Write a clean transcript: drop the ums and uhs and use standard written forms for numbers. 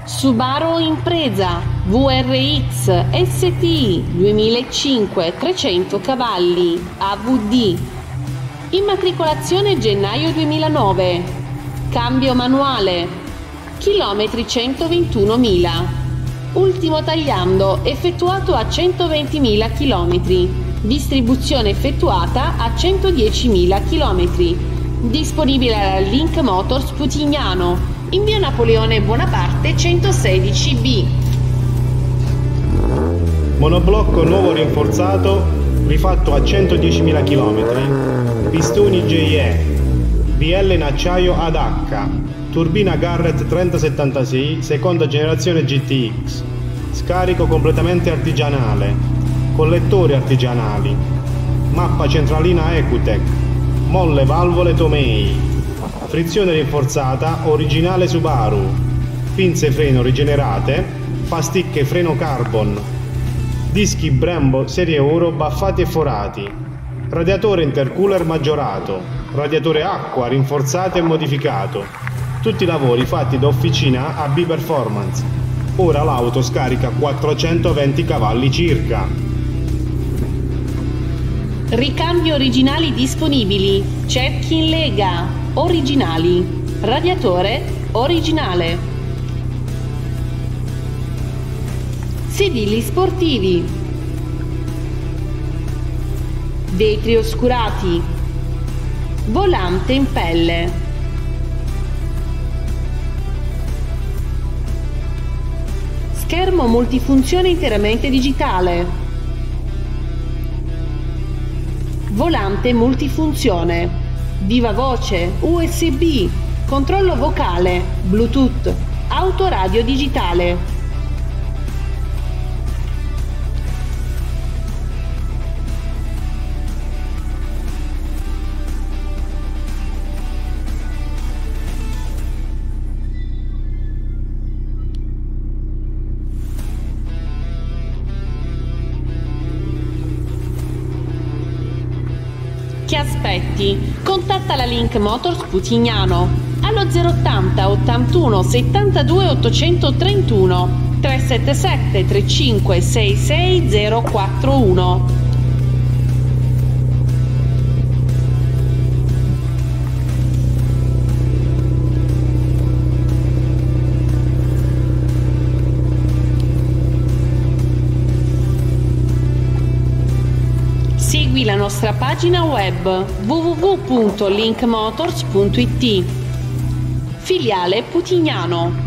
Subaru Impreza VRX STI 2005 300 cavalli AVD. Immatricolazione gennaio 2009. Cambio manuale. Chilometri 121.000. Ultimo tagliando effettuato a 120.000 km. Distribuzione effettuata a 110.000 km. Disponibile alla Link Motors Putignano, in via Napoleone Bonaparte 116B. Monoblocco nuovo rinforzato, rifatto a 110.000 km. Pistoni JE, VL in acciaio ad H, turbina Garrett 3076, seconda generazione GTX, scarico completamente artigianale, collettori artigianali, mappa centralina Ecutec, molle valvole Tomei, frizione rinforzata originale Subaru, pinze freno rigenerate, pasticche freno carbon, dischi Brembo serie Euro baffati e forati, radiatore intercooler maggiorato, radiatore acqua rinforzato e modificato. Tutti i lavori fatti da officina AB Performance. Ora l'auto scarica 420 cavalli circa. Ricambi originali disponibili. Cerchi in lega originali. Radiatore originale. Sedili sportivi. Vetri oscurati. Volante in pelle. Schermo multifunzione interamente digitale. Volante multifunzione. Viva voce, USB, controllo vocale, Bluetooth, autoradio digitale. Che aspetti? Contatta la Link Motors Putignano allo 080 81 72 831 377 35 66 041. Segui la nostra pagina web www.linkmotors.it. Filiale Putignano.